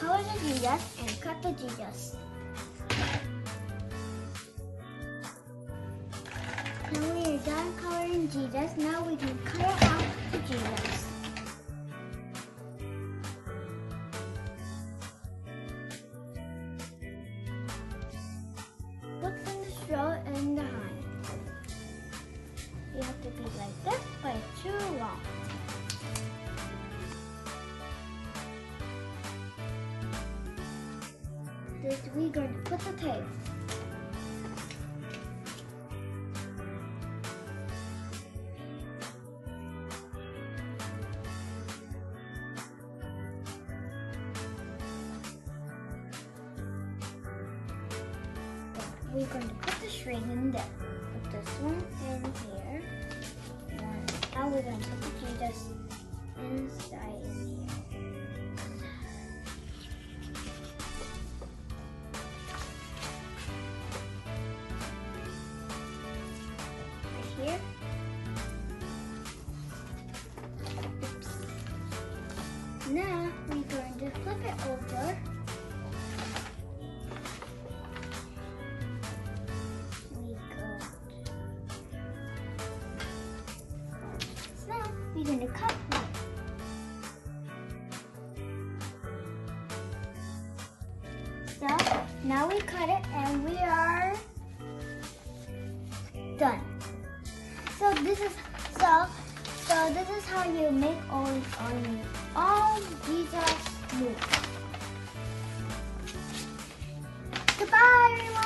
color the Jesus and cut the Jesus. Now we are done coloring Jesus. Now we can cut out the Jesus. Put the straw in the hand. You have to be like this, but it's too long. This we're going to put the tape. We're going to put the string in there. Put this one in here. Now we're going to put the Jesus inside in here. Right here. Oops. Now we're going to flip it over. We're going to cut it. So now we cut it and we are done. So this is how you make all Jesus moves. Goodbye everyone.